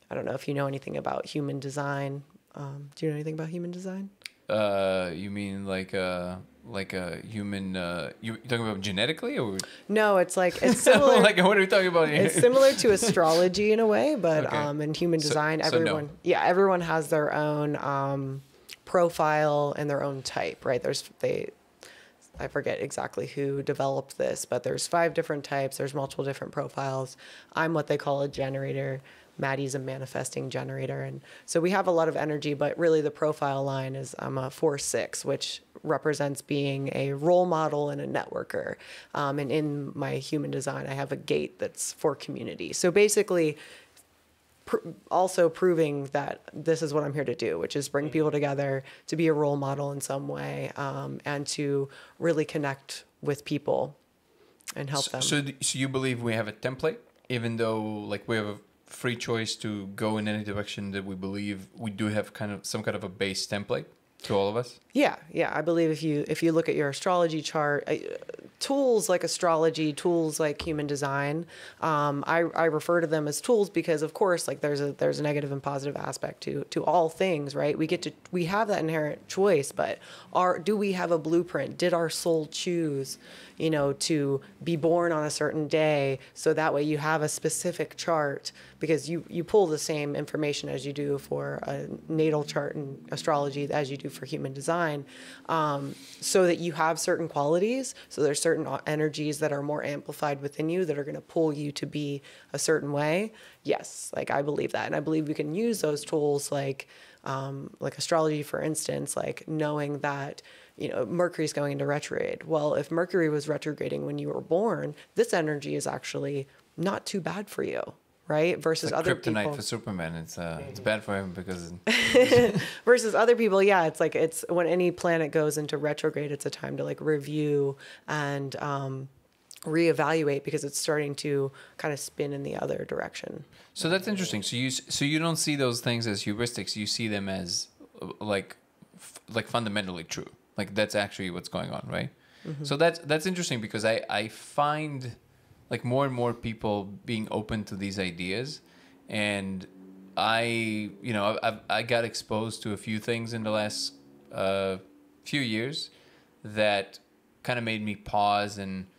I don't know if you know anything about human design. Do you know anything about human design? You mean like a human? You talking about genetically, or No, it's similar. like what are we talking about here? It's similar to astrology in a way, but Okay. in human design, So no. everyone has their own profile and their own type, right? I forget exactly who developed this, but there's 5 different types. There's multiple different profiles. I'm what they call a generator. Matty's a manifesting generator. And so we have a lot of energy, but really the profile line is I'm a 4-6, which represents being a role model and a networker. And in my human design, I have a gate that's for community. So basically, also proving that this is what I'm here to do, which is bring people together, to be a role model in some way, and to really connect with people and help them. So you believe we have a template, even though like we have a free choice to go in any direction that we believe, we do have some kind of a base template to all of us? Yeah. I believe if you look at your astrology chart, tools like astrology, tools like human design, I refer to them as tools because, of course, like there's a negative and positive aspect to all things, right? We have that inherent choice, but do we have a blueprint? Did our soul choose, to be born on a certain day, so that way you have a specific chart, because you pull the same information as you do for a natal chart in astrology as you do for human design, so that you have certain qualities. So there's certain energies that are more amplified within you that are going to pull you to be a certain way. Yes, like I believe that, and I believe we can use those tools like astrology, for instance, like knowing that Mercury's going into retrograde. Well, if Mercury was retrograding when you were born, this energy is actually not too bad for you, right? Versus like other kryptonite people. for Superman. It's bad for him because Versus other people, yeah, it's when any planet goes into retrograde, it's a time to like review and reevaluate, because it's starting to kind of spin in the other direction. So that's interesting. So you don't see those things as heuristics. You see them as like fundamentally true. Like that's actually what's going on, right? Mm-hmm. So that's interesting, because I find like more and more people being open to these ideas, and I got exposed to a few things in the last few years that kind of made me pause and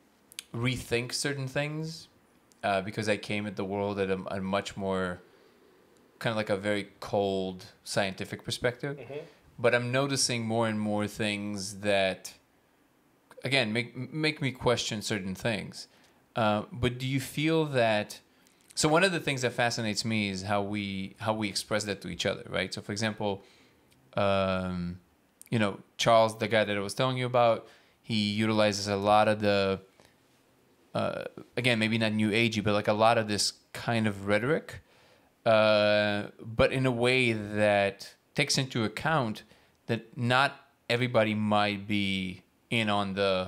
rethink certain things, because I came at the world at a much more kind of like a very cold scientific perspective. Mm-hmm. But I'm noticing more and more things that, again, make me question certain things. But do you feel that? So one of the things that fascinates me is how we express that to each other, right? So for example, Charles, the guy that I was telling you about, he utilizes a lot of the again, maybe not new agey, but like a lot of this kind of rhetoric, but in a way that takes into account that not everybody might be in on the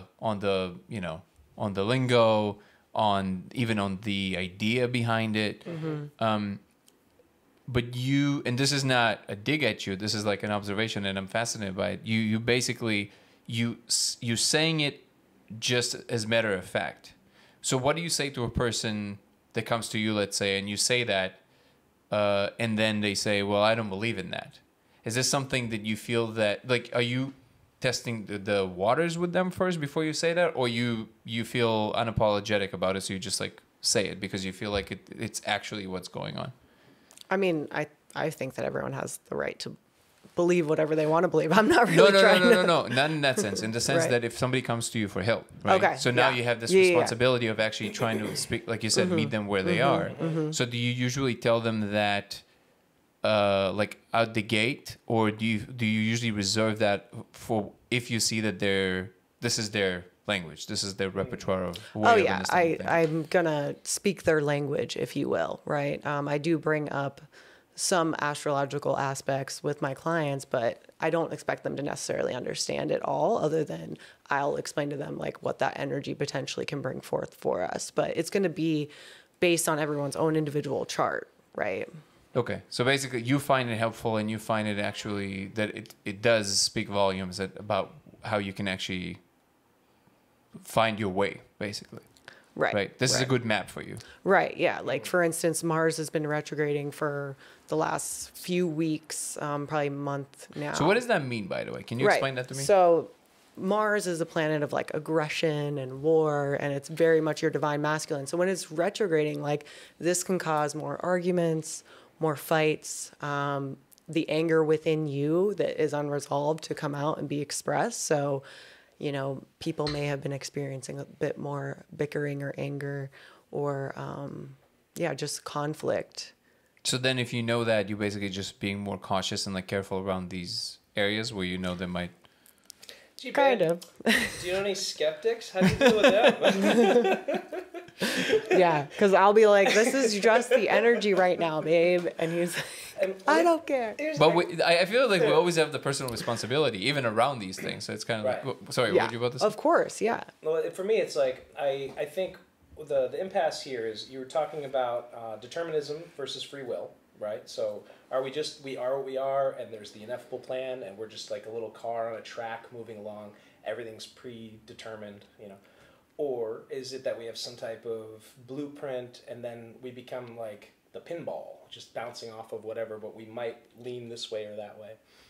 lingo, even on the idea behind it. Mm-hmm. But and this is not a dig at you, this is like an observation, and I'm fascinated by it. You basically you saying it just as matter of fact. So what do you say to a person that comes to you, let's say, and you say that, and then they say, well, I don't believe in that. Is this something that you feel that, like, are you testing the waters with them first before you say that? Or you feel unapologetic about it, so you just, like, say it because you feel like it's actually what's going on? I mean, I think that everyone has the right to believe whatever they want to believe. I'm not really trying to... No, not in that sense. In the sense right. that if somebody comes to you for help, right? Okay. So now you have this responsibility of actually trying to speak, like you said, mm-hmm. meet them where they are. Mm-hmm. So do you usually tell them that, like out the gate, or do you usually reserve that for if you see that this is their language, this is their repertoire of way of understanding things? I'm gonna speak their language, if you will, right? I do bring up some astrological aspects with my clients, but I don't expect them to necessarily understand it all, other than I'll explain to them like what that energy potentially can bring forth for us. But it's going to be based on everyone's own individual chart, right? Okay. So basically you find it helpful, and you find it actually that it does speak volumes about how you can actually find your way, basically. Right. This is a Right. good map for you. Right. Yeah. Like for instance, Mars has been retrograding for the last few weeks, probably a month now. So what does that mean, by the way? Can you explain that to me? So Mars is a planet of like aggression and war, and it's very much your divine masculine. So when it's retrograding, like this can cause more arguments, more fights, the anger within you that is unresolved to come out and be expressed. So, people may have been experiencing a bit more bickering or anger or, just conflict. So then if you know that, you're basically just being more cautious and like careful around these areas where they might... Gee, Kind man, of. Do you know any skeptics? How do you deal with that? Yeah, because I'll be like, this is just the energy right now, babe. And he's like, I don't care. But I feel like we always have the personal responsibility, even around these things. So it's kind of Right. like... Sorry, Yeah, what were you about to say? of course, yeah. Well, for me, it's like I think the impasse here is you were talking about determinism versus free will, right? So we are what we are, and there's the ineffable plan, and we're just like a little car on a track moving along. Everything's predetermined, Or is it that we have some type of blueprint, and then we become like the pinball, just bouncing off of whatever, but we might lean this way or that way.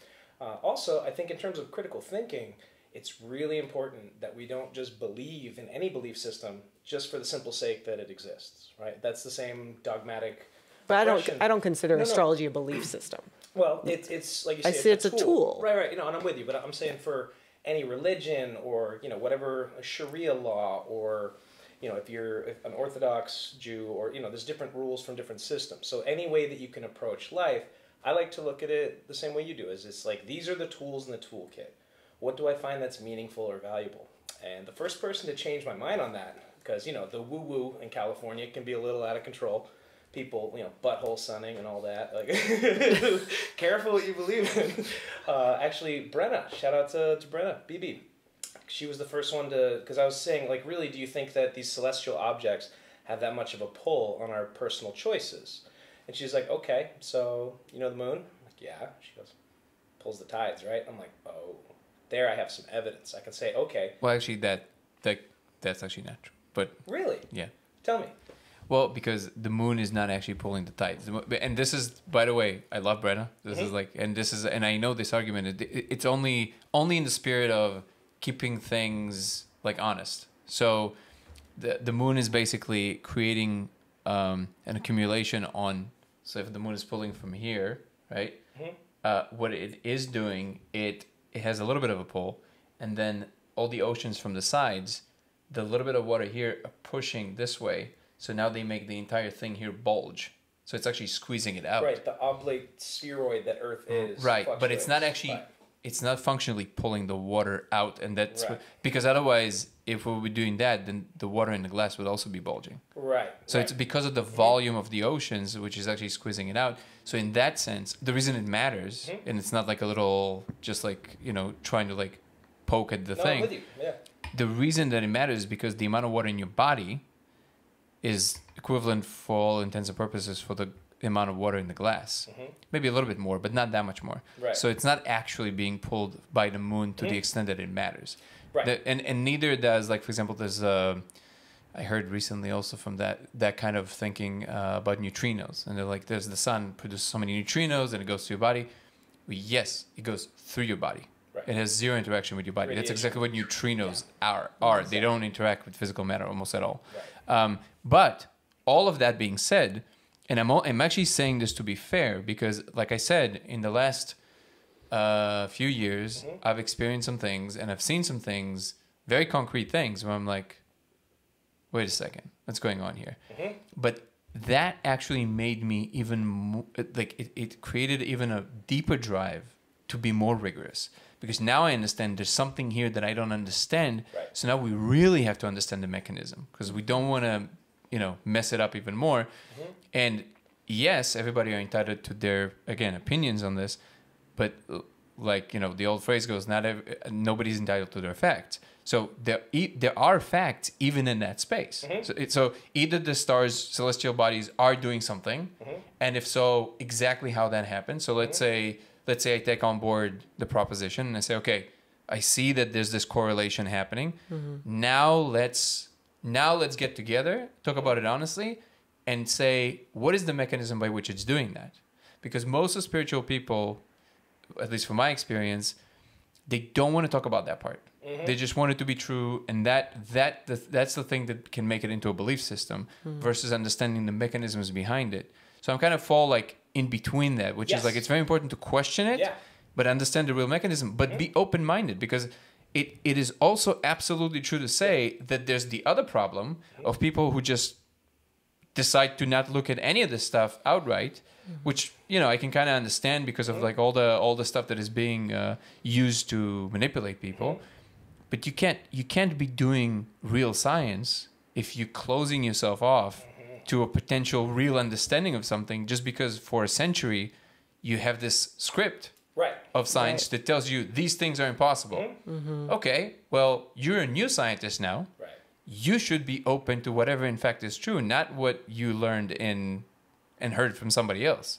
Also, I think in terms of critical thinking, it's really important that we don't just believe in any belief system just for the simple sake that it exists, right? That's the same dogmatic. But oppression. I don't consider No. astrology a belief system. Well, it's like you say, I see it's a tool. Right. And I'm with you, but I'm saying for any religion or whatever Sharia law or if you're an Orthodox Jew or there's different rules from different systems. So any way that you can approach life, I like to look at it the same way you do. Is it's like these are the tools in the toolkit. What do I find that's meaningful or valuable? And the first person to change my mind on that, because the woo-woo in California can be a little out of control. People, butthole sunning and all that. Like, careful what you believe in. Actually, Brenna, shout out to Brenna, BB. She was the first one to, because I was saying, like, really, do you think that these celestial objects have that much of a pull on our personal choices? And she's like, okay, so, the moon? I'm like, yeah. She goes, pulls the tides, right? I'm like, oh, there I have some evidence. I can say, okay. Well, actually, that's actually not true. But Really? yeah. Tell me. Well, because the moon is not actually pulling the tides. And this is, by the way, I love Brenna. This is like, and I know this argument, it's only in the spirit of keeping things like honest. So the moon is basically creating an accumulation on, so if the moon is pulling from here, right? What it is doing, it has a little bit of a pull, and then all the oceans from the sides, the little bit of water here are pushing this way. So now they make the entire thing here bulge. So it's actually squeezing it out. Right, the oblate spheroid that Earth is. Right, but it's not fluctuates. actually, it's not functionally pulling the water out. And that's Right. because otherwise, if we were doing that, then the water in the glass would also be bulging. Right. So it's because of the volume of the oceans, which is actually squeezing it out. So in that sense, the reason it matters, and it's not like a little, just like, trying to like poke at the No, thing. I'm with you. Yeah. The reason that it matters is because the amount of water in your body is equivalent for all intents and purposes for the amount of water in the glass. Maybe a little bit more, but not that much more. Right. So it's not actually being pulled by the moon to the extent that it matters. Right. And neither does, like, for example, there's I heard recently also from that kind of thinking about neutrinos. And they're like, there's the sun produces so many neutrinos and it goes to your body. Well, yes, it goes through your body. Right. It has zero interaction with your body. That's Radiation. exactly what neutrinos are. Exactly. They don't interact with physical matter almost at all. Right. But all of that being said, and I'm actually saying this to be fair because, like I said, in the last few years, I've experienced some things and I've seen some things, very concrete things, where I'm like, wait a second, what's going on here? But that actually made me even more, like it created even a deeper drive to be more rigorous. Because now I understand there's something here that I don't understand. Right. So now we really have to understand the mechanism because we don't want to, mess it up even more. And yes, everybody are entitled to their, again, opinions on this. But like, the old phrase goes, nobody's entitled to their facts. So there are facts even in that space. So either the stars, celestial bodies are doing something. And if so, exactly how that happens. So let's say I take on board the proposition and I say, okay, I see that there's this correlation happening. Now let's Now let's get together, talk about it honestly, and say, what is the mechanism by which it's doing that? Because most of spiritual people, at least from my experience, they don't want to talk about that part. They just want it to be true, and that's the thing that can make it into a belief system versus understanding the mechanisms behind it. So I'm kind of fall like in between that, which is like it's very important to question it, but understand the real mechanism, but be open-minded, because it is also absolutely true to say that there's the other problem of people who just decide to not look at any of this stuff outright, which, you know, I can kind of understand because of like all the stuff that is being used to manipulate people. But you can't be doing real science if you're closing yourself off to a potential real understanding of something, just because for a century you have this script of science that tells you these things are impossible. Okay, well, you're a new scientist now. You should be open to whatever in fact is true, not what you learned and heard from somebody else.